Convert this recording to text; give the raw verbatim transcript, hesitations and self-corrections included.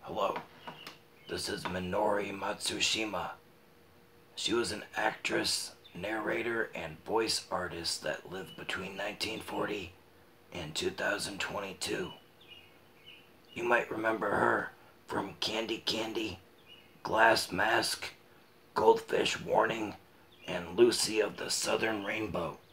Hello, this is Minori Matsushima. She was an actress, narrator, and voice artist that lived between nineteen forty and two thousand twenty-two. You might remember her from Candy Candy, Glass Mask, Goldfish Warning, and Lucy of the Southern Rainbow.